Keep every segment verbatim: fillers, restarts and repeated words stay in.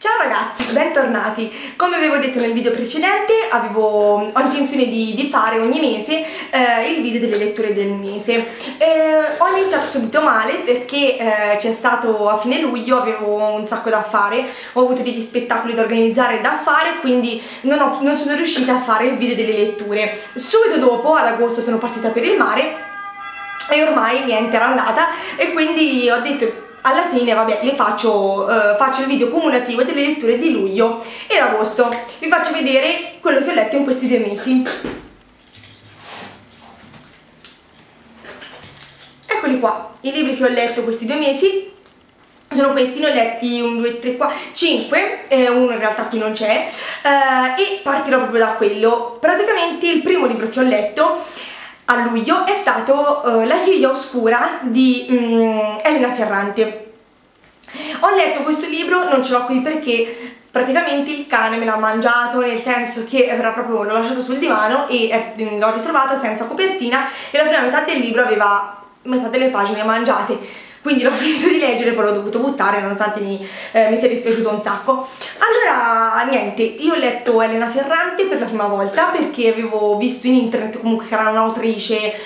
Ciao ragazzi, bentornati! Come avevo detto nel video precedente, avevo, ho intenzione di, di fare ogni mese eh, il video delle letture del mese. Eh, ho iniziato subito male perché eh, c'è stato a fine luglio, avevo un sacco da fare, ho avuto degli spettacoli da organizzare e da fare, quindi non, ho, non sono riuscita a fare il video delle letture. Subito dopo, ad agosto, sono partita per il mare e ormai niente, era andata, e quindi ho detto alla fine vabbè, le faccio, uh, faccio il video cumulativo delle letture di luglio ed agosto. Vi faccio vedere quello che ho letto in questi due mesi. Eccoli qua, i libri che ho letto questi due mesi sono questi, ne ho letti un, due, tre, quattro, cinque, eh, uno in realtà qui non c'è, eh, e partirò proprio da quello. Praticamente il primo libro che ho letto a luglio è stato uh, La figlia oscura di um, Elena Ferrante. Ho letto questo libro, non ce l'ho qui perché praticamente il cane me l'ha mangiato, nel senso che era proprio, l'ho lasciato sul divano e eh, l'ho ritrovata senza copertina e la prima metà del libro aveva metà delle pagine mangiate. Quindi l'ho finito di leggere, poi l'ho dovuto buttare nonostante mi, eh, mi sia dispiaciuto un sacco. Allora, niente, io ho letto Elena Ferrante per la prima volta perché avevo visto in internet comunque che era un'autrice eh,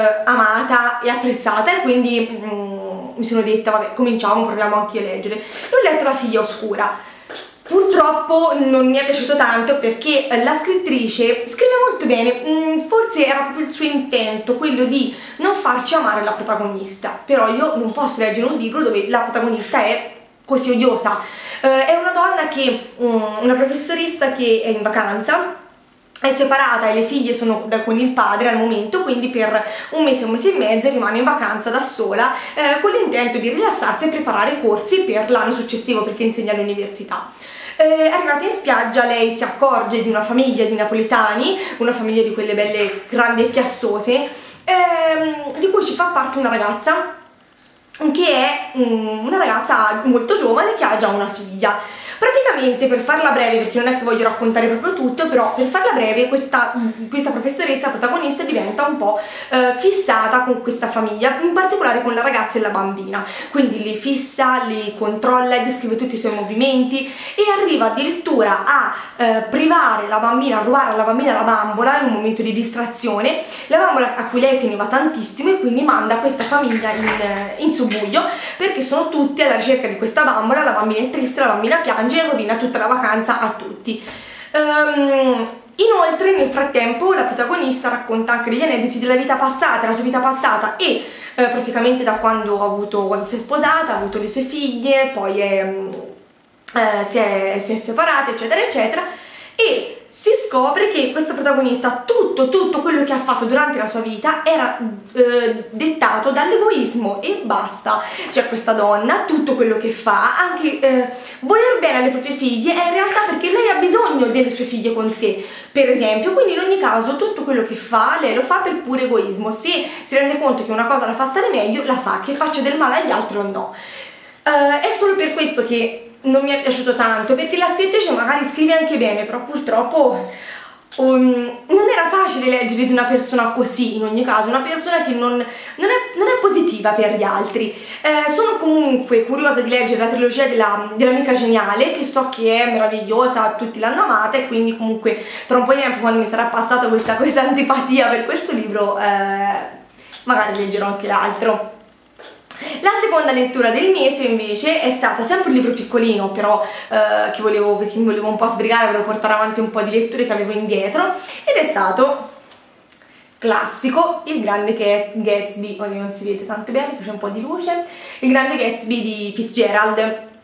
amata e apprezzata, e quindi mm, mi sono detta, vabbè, cominciamo, proviamo anche io a leggere. E ho letto La figlia oscura. Purtroppo non mi è piaciuto tanto perché la scrittrice scrive molto bene, forse era proprio il suo intento, quello di non farci amare la protagonista, però io non posso leggere un libro dove la protagonista è così odiosa. Eh, è una donna che, una professoressa che è in vacanza, è separata e le figlie sono con il padre al momento, quindi per un mese, un mese e mezzo rimane in vacanza da sola eh, con l'intento di rilassarsi e preparare corsi per l'anno successivo perché insegna all'università. Eh, arrivata in spiaggia lei si accorge di una famiglia di napoletani, una famiglia di quelle belle grandi e chiassose, ehm, di cui ci fa parte una ragazza che è um, una ragazza molto giovane che ha già una figlia. Praticamente, per farla breve, perché non è che voglio raccontare proprio tutto, però per farla breve questa, questa professoressa protagonista diventa un po' eh, fissata con questa famiglia, in particolare con la ragazza e la bambina, quindi li fissa, li controlla, descrive tutti i suoi movimenti e arriva addirittura a eh, privare la bambina, a rubare alla bambina la bambola in un momento di distrazione, la bambola a cui lei teneva tantissimo, e quindi manda questa famiglia in, in subbuglio perché sono tutti alla ricerca di questa bambola. La bambina è triste, la bambina piange e rovina tutta la vacanza a tutti. Um, inoltre nel frattempo la protagonista racconta anche degli aneddoti della vita passata, la sua vita passata e eh, praticamente da quando ha avuto, quando si è sposata, ha avuto le sue figlie, poi è, eh, si, è, si è separata, eccetera eccetera, e si scopre che questa protagonista, tutto, tutto quello che ha fatto durante la sua vita era eh, dettato dall'egoismo e basta. Cioè questa donna, tutto quello che fa, anche eh, voler bene alle proprie figlie, è in realtà perché lei ha bisogno delle sue figlie con sé, per esempio, quindi in ogni caso tutto quello che fa, lei lo fa per puro egoismo. Se si rende conto che una cosa la fa stare meglio, la fa, che faccia del male agli altri o no. Uh, è solo per questo che non mi è piaciuto tanto, perché la scrittrice magari scrive anche bene, però purtroppo um, non era facile leggere di una persona così, in ogni caso, una persona che non, non, è, non è positiva per gli altri. Eh, sono comunque curiosa di leggere la trilogia della, dell'amica geniale, che so che è meravigliosa, tutti l'hanno amata, e quindi comunque tra un po' di tempo, quando mi sarà passata questa, questa antipatia per questo libro, eh, magari leggerò anche l'altro. La seconda lettura del mese invece è stata sempre un libro piccolino, però eh, che volevo, perché mi volevo un po' sbrigare, volevo portare avanti un po' di letture che avevo indietro, ed è stato classico Il grande Gatsby. Oggi non si vede tanto bene, c'è un po' di luce. Il grande Gatsby di Fitzgerald.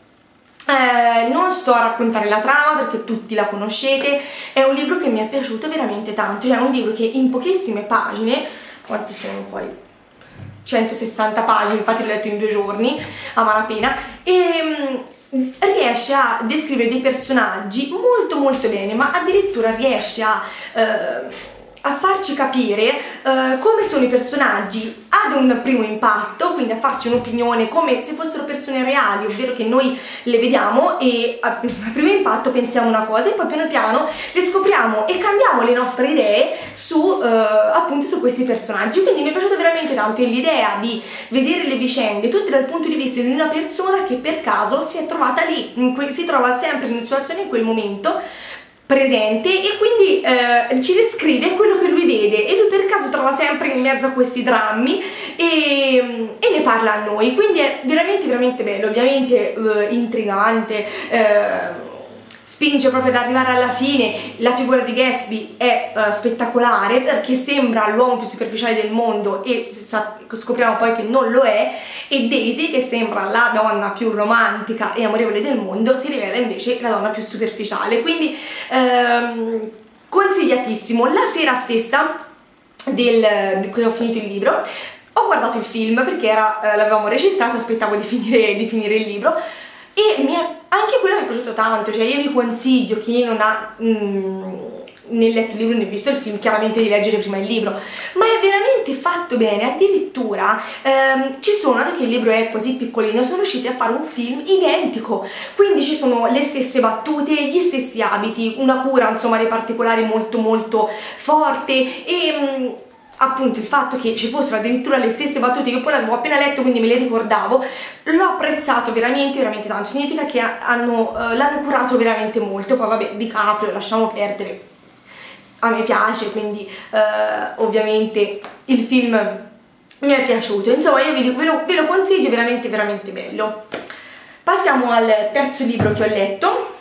Eh, non sto a raccontare la trama perché tutti la conoscete, è un libro che mi è piaciuto veramente tanto, cioè è un libro che in pochissime pagine, quanti sono poi? centosessanta pagine, infatti l'ho letto in due giorni a malapena, e um, riesce a descrivere dei personaggi molto molto bene, ma addirittura riesce a uh, a farci capire uh, come sono i personaggi ad un primo impatto, quindi a farci un'opinione come se fossero persone reali, ovvero che noi le vediamo e a, a primo impatto pensiamo una cosa e poi piano piano le scopriamo e cambiamo le nostre idee su uh, appunto su questi personaggi. Quindi mi è piaciuta veramente tanto l'idea di vedere le vicende tutte dal punto di vista di una persona che per caso si è trovata lì, in que- si trova sempre in una situazione in quel momento presente e quindi eh, ci descrive quello che lui vede e lui per caso trova sempre in mezzo a questi drammi e, e ne parla a noi, quindi è veramente veramente bello, ovviamente eh, intrigante, eh, spinge proprio ad arrivare alla fine. La figura di Gatsby è uh, spettacolare perché sembra l'uomo più superficiale del mondo e scopriamo poi che non lo è, e Daisy, che sembra la donna più romantica e amorevole del mondo, si rivela invece la donna più superficiale. Quindi ehm, consigliatissimo. La sera stessa del, di cui ho finito il libro ho guardato il film perché era, eh, l'avevamo registrato, aspettavo di finire, di finire il libro e mi è, anche quello mi è piaciuto tanto. Cioè io vi consiglio, chi non ha mm, né letto il libro né visto il film, chiaramente di leggere prima il libro, ma è veramente fatto bene. Addirittura ehm, ci sono, dato che il libro è così piccolino, sono riusciti a fare un film identico, quindi ci sono le stesse battute, gli stessi abiti, una cura insomma dei particolari molto molto forte e mm, appunto il fatto che ci fossero addirittura le stesse battute, io poi l'avevo appena letto quindi me le ricordavo, l'ho apprezzato veramente veramente tanto. Significa che hanno, uh, l'hanno curato veramente molto. Poi vabbè, DiCaprio lasciamo perdere, a me piace, quindi uh, ovviamente il film mi è piaciuto, insomma io ve lo, ve lo consiglio, veramente veramente bello. Passiamo al terzo libro che ho letto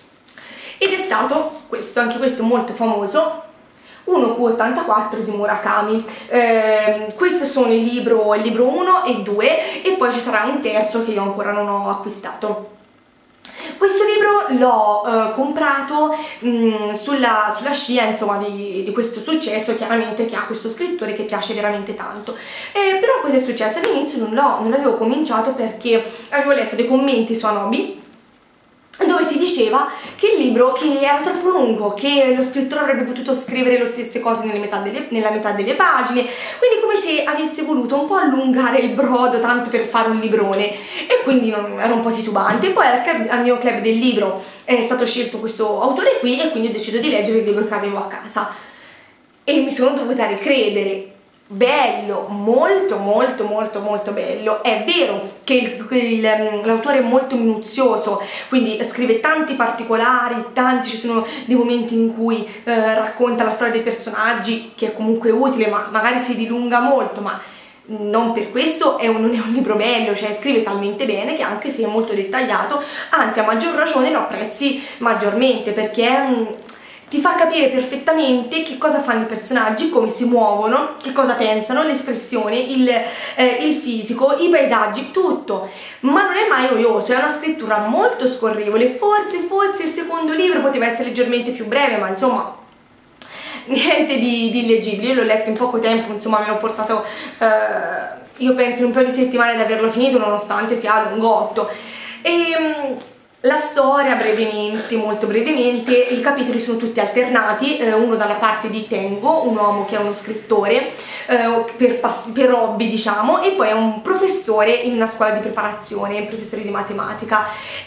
ed è stato questo, anche questo molto famoso, uno Q ottantaquattro di Murakami. Eh, questi sono il libro, il libro uno e due e poi ci sarà un terzo che io ancora non ho acquistato. Questo libro l'ho eh, comprato mh, sulla, sulla scia insomma di, di questo successo chiaramente che ha questo scrittore che piace veramente tanto, eh, però cosa è successo? All'inizio non, non l'avevo cominciato perché avevo letto dei commenti su Anobi dove si diceva che il libro che era troppo lungo, che lo scrittore avrebbe potuto scrivere le stesse cose nelle metà delle, nella metà delle pagine, quindi come se avesse voluto un po' allungare il brodo tanto per fare un librone, e quindi non, ero un po' titubante. Poi al, club, al mio club del libro è stato scelto questo autore qui e quindi ho deciso di leggere il libro che avevo a casa e mi sono dovuta ricredere. Bello, molto molto molto molto bello. È vero che l'autore è molto minuzioso, quindi scrive tanti particolari, tanti, ci sono dei momenti in cui eh, racconta la storia dei personaggi, che è comunque utile, ma magari si dilunga molto, ma non per questo è un, non è un libro bello. Cioè scrive talmente bene che anche se è molto dettagliato, anzi a maggior ragione lo apprezzi maggiormente, perché mh, ti fa capire perfettamente che cosa fanno i personaggi, come si muovono, che cosa pensano, l'espressione, il, eh, il fisico, i paesaggi, tutto. Ma non è mai noioso, è una scrittura molto scorrevole. Forse, forse il secondo libro poteva essere leggermente più breve, ma insomma niente di, di illeggibile. Io l'ho letto in poco tempo, insomma me l'ho portato, eh, io penso in un paio di settimane ad averlo finito, nonostante sia lungotto. E la storia, brevemente, molto brevemente, i capitoli sono tutti alternati, eh, uno dalla parte di Tengo, un uomo che è uno scrittore eh, per, per hobby diciamo, e poi è un professore in una scuola di preparazione, un professore di matematica.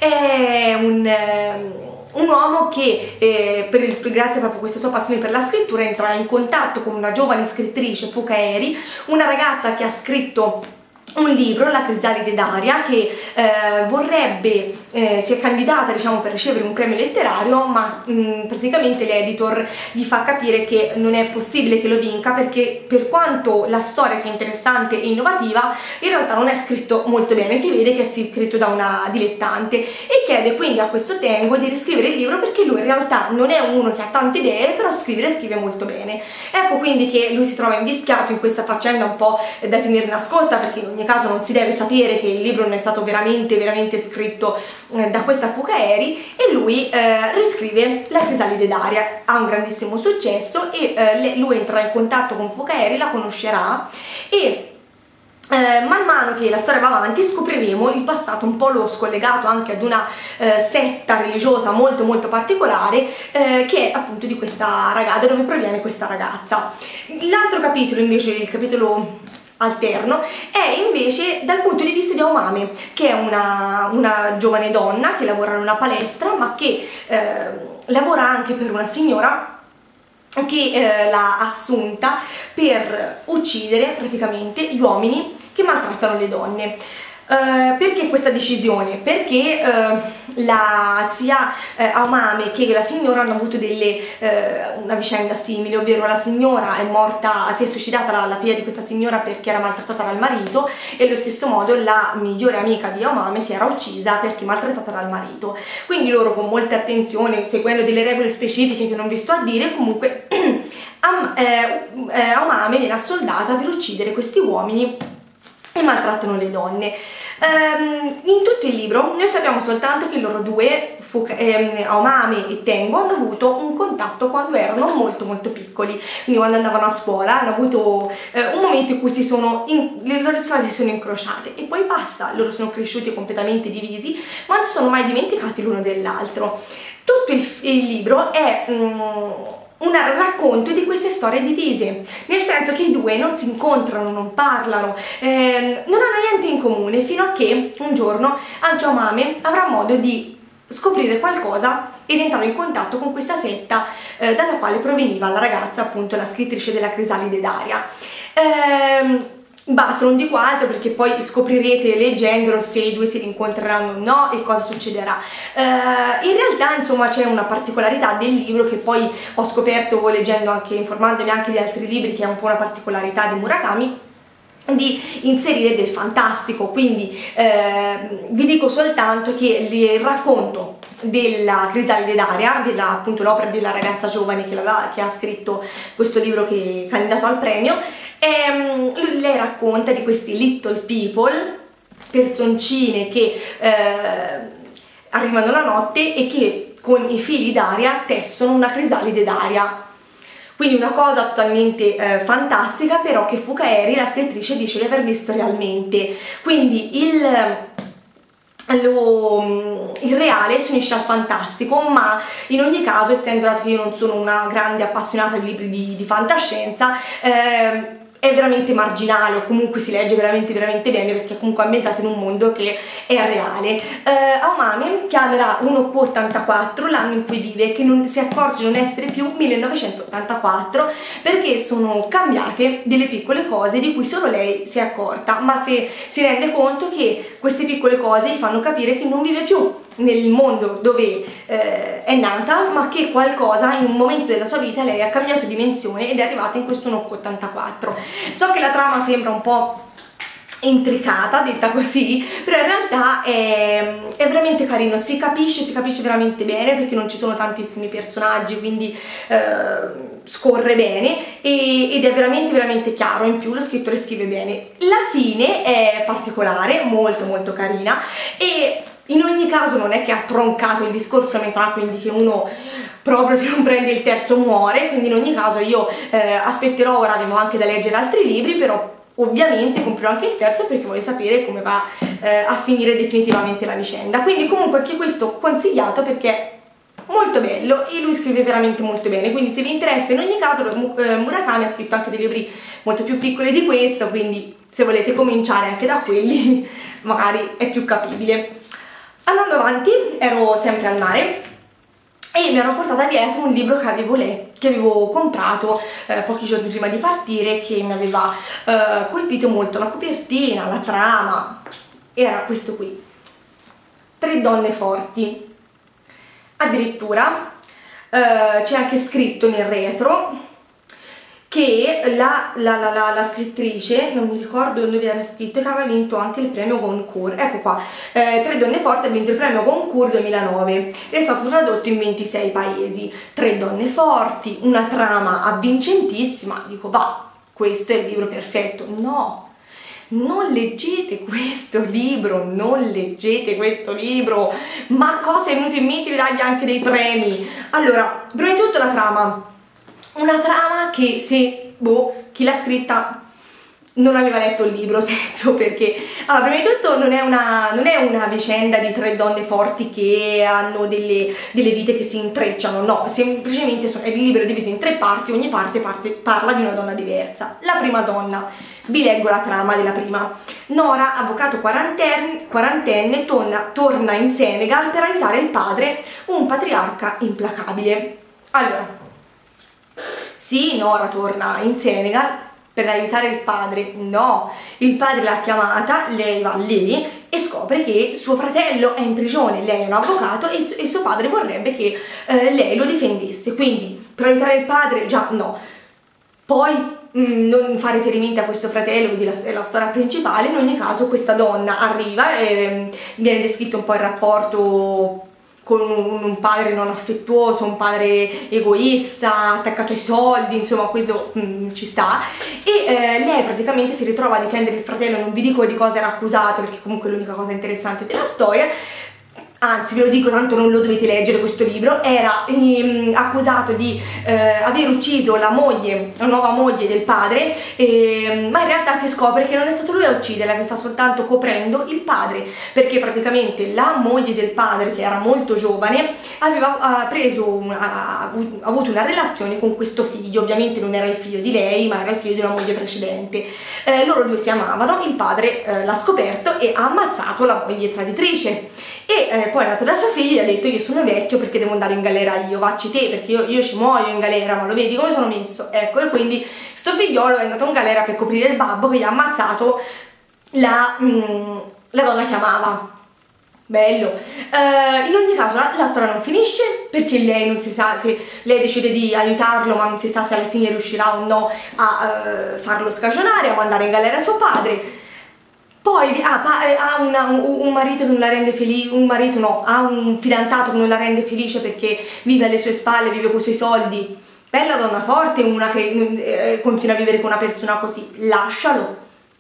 È un... Eh, un uomo che eh, per il, grazie proprio a questa sua passione per la scrittura entra in contatto con una giovane scrittrice, Fuka Eri, una ragazza che ha scritto un libro, La crisalide d'aria, che eh, vorrebbe, eh, si è candidata diciamo per ricevere un premio letterario, ma mh, praticamente l'editor gli fa capire che non è possibile che lo vinca perché per quanto la storia sia interessante e innovativa, in realtà non è scritto molto bene, si vede che è scritto da una dilettante, e chiede quindi a questo Tengo di riscrivere il libro perché lui in realtà non è uno che ha tante idee, però scrivere scrive molto bene. Ecco quindi che lui si trova invischiato in questa faccenda un po' da tenere nascosta, perché in ogni caso non si deve sapere che il libro non è stato veramente veramente scritto eh, da questa Fuka Eri, e lui eh, riscrive La crisalide d'aria. Ha un grandissimo successo e eh, lui entrerà in contatto con Fuka Eri, la conoscerà e Eh, man mano che la storia va avanti scopriremo il passato un po' losco legato anche ad una eh, setta religiosa molto molto particolare eh, che è appunto di questa ragazza, da dove proviene questa ragazza. L'altro capitolo invece, il capitolo alterno, è invece dal punto di vista di Aomame, che è una, una giovane donna che lavora in una palestra ma che eh, lavora anche per una signora che eh, l'ha assunta per uccidere praticamente gli uomini che maltrattano le donne. Uh, perché questa decisione? Perché uh, la, sia uh, Aomame che la signora hanno avuto delle, uh, una vicenda simile, ovvero la signora è morta, si è suicidata la, la figlia di questa signora perché era maltrattata dal marito, e allo stesso modo la migliore amica di Aomame si era uccisa perché maltrattata dal marito. Quindi loro, con molta attenzione, seguendo delle regole specifiche che non vi sto a dire, comunque Am, eh, eh, Aomame viene assoldata per uccidere questi uomini e maltrattano le donne. Um, in tutto il libro noi sappiamo soltanto che loro due, ehm, Aomame e Tengu, hanno avuto un contatto quando erano molto molto piccoli, quindi quando andavano a scuola hanno avuto eh, un momento in cui si sono in, le loro strade si sono incrociate e poi basta, loro sono cresciuti completamente divisi ma non si sono mai dimenticati l'uno dell'altro. Tutto il, il libro è um, un racconto di queste storie divise, nel senso che i due non si incontrano, non parlano, ehm, non hanno niente in comune, fino a che un giorno anche Aomame avrà modo di scoprire qualcosa ed entrare in contatto con questa setta eh, dalla quale proveniva la ragazza, appunto la scrittrice della Crisalide Daria. Ehm, Basta, non dico altro perché poi scoprirete leggendolo se i due si rincontreranno o no e cosa succederà. Uh, in realtà, insomma, c'è una particolarità del libro che poi ho scoperto leggendo anche, informandomi anche di altri libri, che è un po' una particolarità di Murakami, di inserire del fantastico. Quindi eh, vi dico soltanto che il racconto della Crisalide Daria, della, appunto l'opera della ragazza giovane che, che ha scritto questo libro che è candidato al premio, e, lei racconta di questi little people, personcine che eh, arrivano la notte e che con i fili d'aria tessono una crisalide d'aria. Quindi una cosa totalmente eh, fantastica, però che Fukaeri, la scrittrice, dice di aver visto realmente. Quindi il, lo, il reale si unisce al fantastico, ma in ogni caso, essendo dato che io non sono una grande appassionata di libri di, di fantascienza, eh, è veramente marginale, o comunque si legge veramente veramente bene perché è comunque ambientato in un mondo che è reale. Eh, Aomame chiamerà uno Q ottantaquattro l'anno in cui vive, che non si accorge di non essere più millenovecentottantaquattro, perché sono cambiate delle piccole cose di cui solo lei si è accorta, ma se si rende conto che queste piccole cose gli fanno capire che non vive più nel mondo dove eh, è nata, ma che qualcosa in un momento della sua vita lei ha cambiato dimensione ed è arrivata in questo uno Q ottantaquattro. So che la trama sembra un po' intricata, detta così, però in realtà è, è veramente carino, si capisce, si capisce veramente bene perché non ci sono tantissimi personaggi, quindi eh, scorre bene e, ed è veramente veramente chiaro. In più lo scrittore scrive bene. La fine è particolare, molto molto carina, e in ogni caso non è che ha troncato il discorso a metà, quindi che uno proprio se non prende il terzo muore. Quindi in ogni caso io eh, aspetterò, ora avevo anche da leggere altri libri, però ovviamente comprerò anche il terzo perché voglio sapere come va eh, a finire definitivamente la vicenda. Quindi comunque anche questo consigliato perché è molto bello e lui scrive veramente molto bene, quindi se vi interessa, in ogni caso eh, Murakami ha scritto anche dei libri molto più piccoli di questo, quindi se volete cominciare anche da quelli magari è più capibile. Andando avanti, ero sempre al mare e mi ero portata dietro un libro che avevo letto, che avevo comprato eh, pochi giorni prima di partire, che mi aveva eh, colpito molto. La copertina, la trama, era questo qui, Tre donne forti. Addirittura eh, c'è anche scritto nel retro che la, la, la, la, la scrittrice, non mi ricordo dove era scritto, che aveva vinto anche il premio Goncourt. Ecco qua, eh, Tre donne forti ha vinto il premio Goncourt duemilanove ed è stato tradotto in ventisei paesi. Tre donne forti, una trama avvincentissima. Dico, va, questo è il libro perfetto. No, non leggete questo libro, non leggete questo libro. Ma cosa è venuto in mente di dargli anche dei premi? Allora, prima di tutto la trama. Una trama che se, boh, chi l'ha scritta non aveva letto il libro, penso, perché allora, prima di tutto non è una, non è una vicenda di tre donne forti che hanno delle, delle vite che si intrecciano, no, semplicemente sono, il libro è diviso in tre parti, ogni parte, parte parla di una donna diversa. La prima donna, vi leggo la trama della prima. Nora, avvocato quarantenne, quarantenne torna, torna in Senegal per aiutare il padre, un patriarca implacabile. Allora, sì, Nora torna in Senegal per aiutare il padre, no, il padre l'ha chiamata, lei va lì e scopre che suo fratello è in prigione, lei è un avvocato e, e suo padre vorrebbe che eh, lei lo difendesse, quindi per aiutare il padre già no. Poi mh, non fa riferimento a questo fratello, quindi la, è la storia principale. In ogni caso questa donna arriva e viene descritto un po' il rapporto con un, un padre non affettuoso, un padre egoista, attaccato ai soldi, insomma quello mh, ci sta, e eh, lei praticamente si ritrova a difendere il fratello, non vi dico di cosa era accusato perché comunque è l'unica cosa interessante della storia, anzi ve lo dico tanto non lo dovete leggere questo libro, era ehm, accusato di eh, aver ucciso la moglie, la nuova moglie del padre, ehm, ma in realtà si scopre che non è stato lui a ucciderla, che sta soltanto coprendo il padre, perché praticamente la moglie del padre, che era molto giovane, aveva uh, preso un, ha, ha avuto una relazione con questo figlio, ovviamente non era il figlio di lei ma era il figlio di una moglie precedente, eh, loro due si amavano, il padre eh, l'ha scoperto e ha ammazzato la moglie traditrice. E eh, poi è nato da suo figlio e ha detto: io sono vecchio perché devo andare in galera io, vacci te perché io, io ci muoio in galera, ma lo vedi come sono messo, ecco. E quindi sto figliolo è andato in galera per coprire il babbo che gli ha ammazzato la, mm, la donna che amava. Bello. Uh, in ogni caso la, la storia non finisce perché lei non si sa se lei decide di aiutarlo, ma non si sa se alla fine riuscirà o no a uh, farlo scagionare, a mandare in galera suo padre. Poi ah, ha una, un, un marito che non la rende felice, un marito no, ha un fidanzato che non la rende felice perché vive alle sue spalle, vive con i suoi soldi. Bella donna forte, una che eh, continua a vivere con una persona così, lascialo.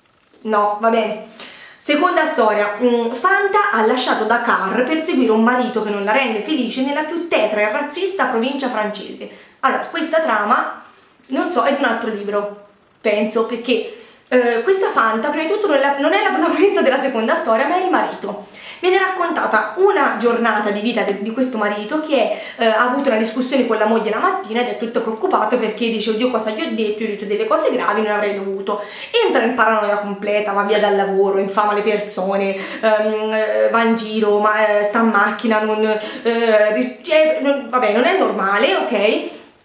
No, va bene. Seconda storia, Fanta ha lasciato Dakar per seguire un marito che non la rende felice nella più tetra e razzista provincia francese. Allora, questa trama, non so, è di un altro libro, penso, perché Uh, questa Fanta, prima di tutto, non è, la, non è la protagonista della seconda storia, ma è il marito. Viene raccontata una giornata di vita de, di questo marito che uh, ha avuto una discussione con la moglie la mattina ed è tutto preoccupato perché dice: oddio, cosa gli ho detto? Io ho detto delle cose gravi, non avrei dovuto. Entra in paranoia completa, va via dal lavoro, infama le persone, um, va in giro, ma, uh, sta in macchina, non, uh, cioè, non, vabbè, non è normale, ok?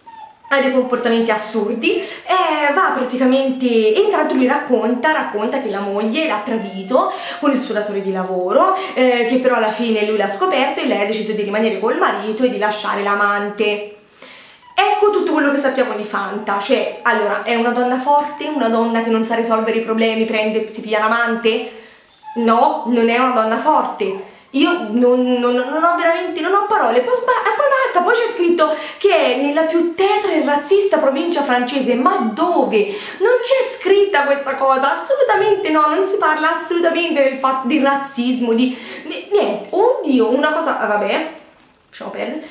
Ha dei comportamenti assurdi, eh, va praticamente, e intanto lui racconta, racconta che la moglie l'ha tradito con il suo datore di lavoro, eh, che però alla fine lui l'ha scoperto e lei ha deciso di rimanere col marito e di lasciare l'amante. Ecco tutto quello che sappiamo di Fanta, cioè, allora, è una donna forte, una donna che non sa risolvere i problemi, prende, si piglia l'amante? No, non è una donna forte. Io non, non, non ho veramente, non ho parole, poi, poi basta, poi c'è scritto che è nella più tetra e razzista provincia francese, ma dove? Non c'è scritta questa cosa, assolutamente no, non si parla assolutamente del fatto di razzismo, di niente, oddio, una cosa, vabbè, lasciamo perdere.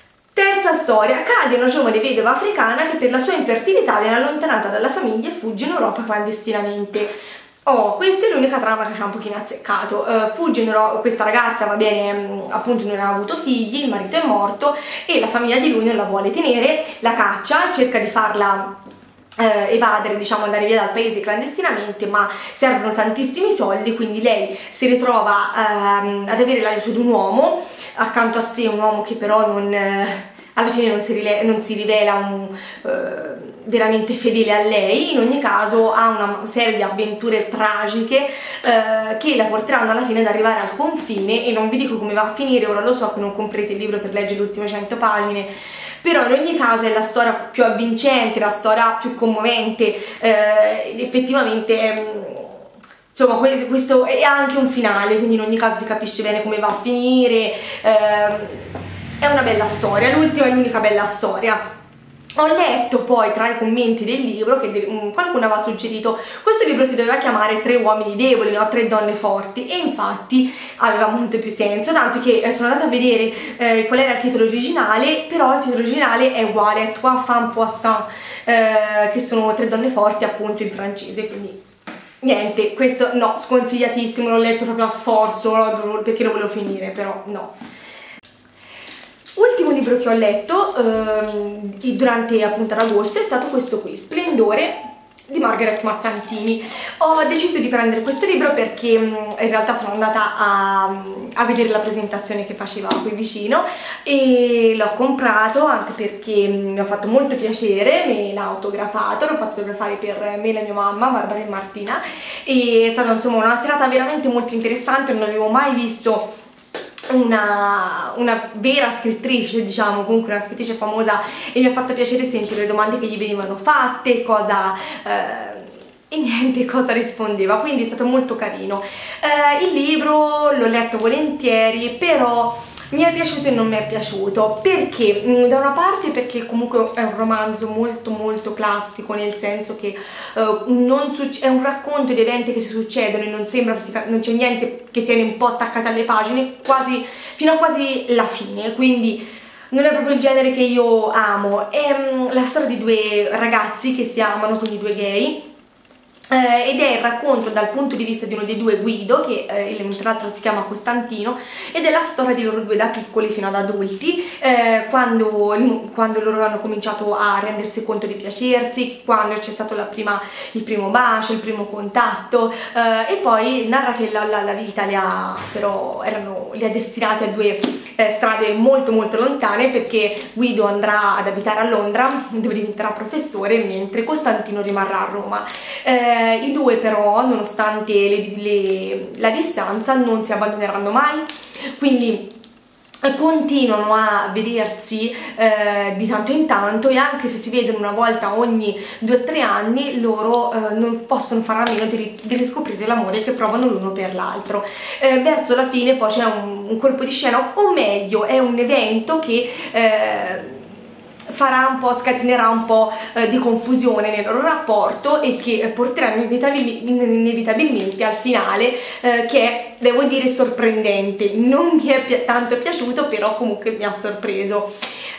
Terza storia, Cade è una giovane vedova africana che per la sua infertilità viene allontanata dalla famiglia e fugge in Europa clandestinamente. Oh, questa è l'unica trama che ci ha un pochino azzeccato. Uh, fugge in Europa, questa ragazza, va bene, mh, appunto non ha avuto figli, il marito è morto e la famiglia di lui non la vuole tenere, la caccia, cerca di farla uh, evadere, diciamo andare via dal paese clandestinamente, ma servono tantissimi soldi, quindi lei si ritrova uh, ad avere l'aiuto di un uomo, accanto a sé un uomo che però non... Uh, alla fine non si, non si rivela un, uh, veramente fedele a lei. In ogni caso ha una serie di avventure tragiche uh, che la porteranno alla fine ad arrivare al confine, e non vi dico come va a finire, ora lo so che non comprate il libro per leggere le ultime cento pagine, però in ogni caso è la storia più avvincente, la storia più commovente, uh, ed effettivamente... Um, insomma, questo è anche un finale, quindi in ogni caso si capisce bene come va a finire. Uh, È una bella storia, l'ultima è l'unica bella storia. Ho letto poi tra i commenti del libro che qualcuno aveva suggerito questo libro si doveva chiamare Tre uomini deboli, no? Tre donne forti, e infatti aveva molto più senso, tanto che sono andata a vedere eh, qual era il titolo originale, però il titolo originale è uguale, Trois femmes puissantes, eh, che sono tre donne forti appunto in francese, quindi niente, questo no, sconsigliatissimo, l'ho letto proprio a sforzo perché lo volevo finire, però no. Ultimo libro che ho letto ehm, durante appunto ad agosto è stato questo qui, Splendore di Margaret Mazzantini. Ho deciso di prendere questo libro perché in realtà sono andata a, a vedere la presentazione che faceva qui vicino e l'ho comprato anche perché mi ha fatto molto piacere, me l'ha autografato, l'ho fatto autografare per me e la mia mamma, Barbara e Martina, e è stata insomma una serata veramente molto interessante, non avevo mai visto Una, una vera scrittrice, diciamo, comunque una scrittrice famosa, e mi ha fatto piacere sentire le domande che gli venivano fatte, cosa eh, e niente, cosa rispondeva, quindi è stato molto carino. Eh, il libro l'ho letto volentieri, però mi è piaciuto e non mi è piaciuto, perché da una parte perché comunque è un romanzo molto molto classico, nel senso che uh, non è un racconto di eventi che si succedono e non sembra, non c'è niente che tiene un po' attaccata alle pagine quasi fino a quasi la fine, quindi non è proprio il genere che io amo. È um, la storia di due ragazzi che si amano, quindi due gay. Eh, ed è il racconto dal punto di vista di uno dei due, Guido, che eh, tra l'altro si chiama Costantino, ed è la storia di loro due da piccoli fino ad adulti, eh, quando, quando loro hanno cominciato a rendersi conto di piacersi, quando c'è stato la prima, il primo bacio, il primo contatto, eh, e poi narra che la, la, la vita li ha, però, erano, li ha destinati a due eh, strade molto molto lontane, perché Guido andrà ad abitare a Londra dove diventerà professore, mentre Costantino rimarrà a Roma. Eh, I due però, nonostante le, le, la distanza, non si abbandoneranno mai, quindi continuano a vedersi eh, di tanto in tanto, e anche se si vedono una volta ogni due o tre anni, loro eh, non possono fare a meno di, di riscoprire l'amore che provano l'uno per l'altro. Eh, verso la fine poi c'è un, un colpo di scena, o meglio è un evento che eh, farà un po', scatenerà un po' eh, di confusione nel loro rapporto, e che porterà inevitabil inevitabilmente al finale, eh, che è, devo dire, sorprendente. Non mi è pi tanto piaciuto, però comunque mi ha sorpreso.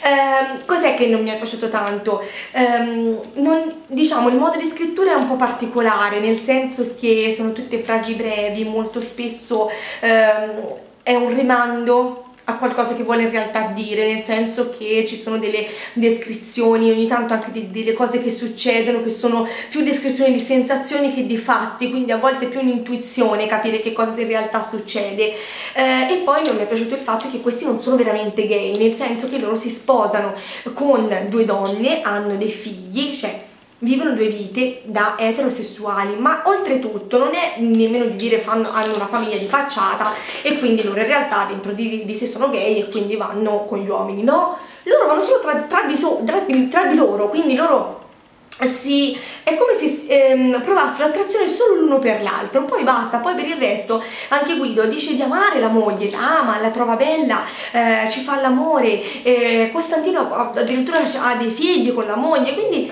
Eh, cos'è che non mi è piaciuto tanto? Eh, non, diciamo, il modo di scrittura è un po' particolare, nel senso che sono tutte frasi brevi, molto spesso eh, è un rimando a qualcosa che vuole in realtà dire, nel senso che ci sono delle descrizioni, ogni tanto anche di, delle cose che succedono, che sono più descrizioni di sensazioni che di fatti, quindi a volte più un'intuizione capire che cosa in realtà succede. Eh, e poi non mi è piaciuto il fatto che questi non sono veramente gay, nel senso che loro si sposano con due donne, hanno dei figli, cioè vivono due vite da eterosessuali, ma oltretutto non è nemmeno di dire fanno, hanno una famiglia di facciata e quindi loro in realtà dentro di, di sé sono gay e quindi vanno con gli uomini. No, loro vanno solo tra, tra, di, so, tra, tra di loro, quindi loro si, è come se ehm, provassero attrazione solo l'uno per l'altro, poi basta. Poi per il resto anche Guido dice di amare la moglie, la ama, la trova bella, eh, ci fa l'amore, eh, Costantino addirittura ha dei figli con la moglie, quindi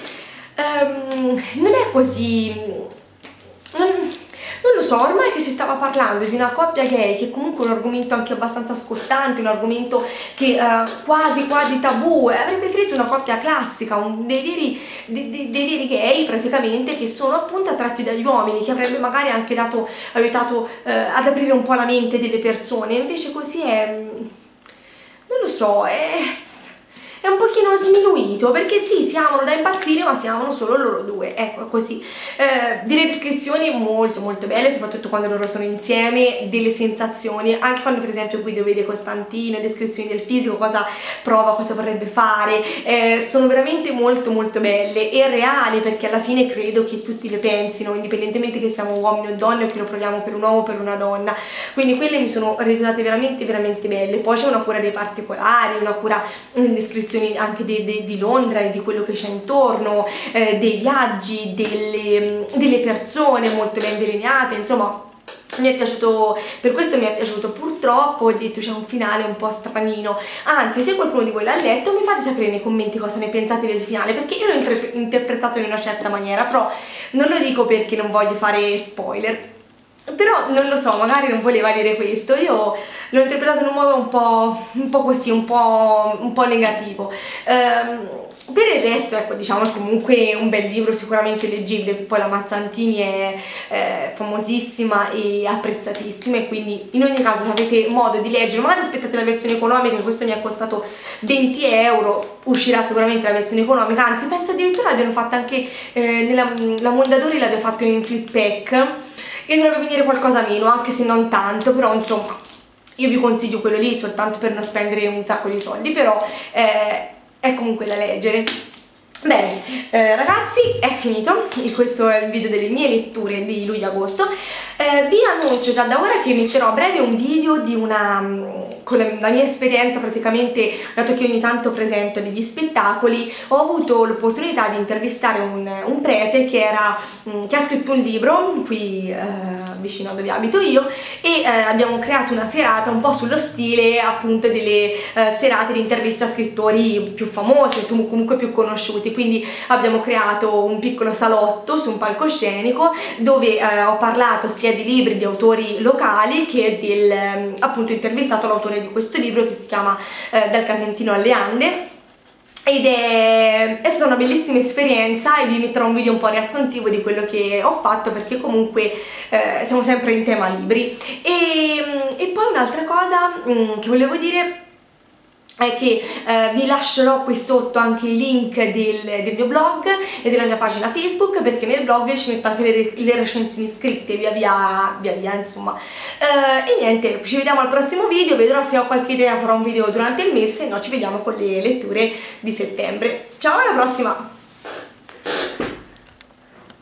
Um, non è così, non, non lo so, ormai che si stava parlando di una coppia gay, che comunque è un argomento anche abbastanza scottante, un argomento che uh, quasi quasi tabù, eh, avrei preferito una coppia classica, un, dei, veri, dei, dei, dei veri gay praticamente, che sono appunto attratti dagli uomini, che avrebbe magari anche dato, aiutato uh, ad aprire un po' la mente delle persone. Invece così è, non lo so, è... è un pochino sminuito, perché sì, si amano da impazzire, ma si amano solo loro due, ecco, è così. Eh, delle descrizioni molto molto belle, soprattutto quando loro sono insieme, delle sensazioni, anche quando per esempio Guido vede Costantino, descrizioni del fisico, cosa prova, cosa vorrebbe fare, eh, sono veramente molto molto belle e reali, perché alla fine credo che tutti le pensino, indipendentemente che siamo uomini o donne, o che lo proviamo per un uomo o per una donna, quindi quelle mi sono risultate veramente veramente belle. Poi c'è una cura dei particolari, una cura in descrizioni anche de, de, di Londra e di quello che c'è intorno, eh, dei viaggi, delle, delle persone molto ben delineate, insomma mi è piaciuto, per questo mi è piaciuto. Purtroppo ho detto c'è un finale un po' stranino, anzi se qualcuno di voi l'ha letto mi fate sapere nei commenti cosa ne pensate del finale, perché io l'ho inter interpretato in una certa maniera, però non lo dico perché non voglio fare spoiler. Però non lo so, magari non voleva dire questo, io l'ho interpretato in un modo un po', un po' così, un po', un po' negativo. Ehm, Per il resto, ecco, diciamo è comunque un bel libro, sicuramente leggibile. Poi la Mazzantini è eh, famosissima e apprezzatissima, e quindi in ogni caso se avete modo di leggere, magari aspettate la versione economica, questo mi è costato venti euro, uscirà sicuramente la versione economica, anzi penso addirittura l'abbiano fatta anche eh, nella la Mondadori, l'abbia fatto in flip pack e dovrebbe venire qualcosa meno, anche se non tanto, però insomma io vi consiglio quello lì soltanto per non spendere un sacco di soldi, però eh, è comunque da leggere. Bene, eh, ragazzi, è finito, e questo è il video delle mie letture di luglio-agosto. Eh, vi annuncio già da ora che metterò a breve un video di una, con la, la mia esperienza praticamente, dato che ogni tanto presento degli spettacoli, ho avuto l'opportunità di intervistare un, un prete che, era, che ha scritto un libro qui eh, vicino a dove abito io, e eh, abbiamo creato una serata un po' sullo stile appunto delle eh, serate di intervista a scrittori più famosi, insomma comunque più conosciuti. Quindi abbiamo creato un piccolo salotto su un palcoscenico dove eh, ho parlato sia di libri di autori locali che del, appunto, intervistato l'autore di questo libro che si chiama eh, Dal Casentino alle Ande. Ed è, è stata una bellissima esperienza, e vi metterò un video un po' riassuntivo di quello che ho fatto, perché comunque eh, siamo sempre in tema libri. E, e poi un'altra cosa mh, che volevo dire è che eh, vi lascerò qui sotto anche i link del, del mio blog e della mia pagina Facebook, perché nel blog ci metto anche le, le recensioni scritte via via, via via insomma. Eh, e niente, ci vediamo al prossimo video, vedrò se ho qualche idea, farò un video durante il mese, se no ci vediamo con le letture di settembre. Ciao, alla prossima!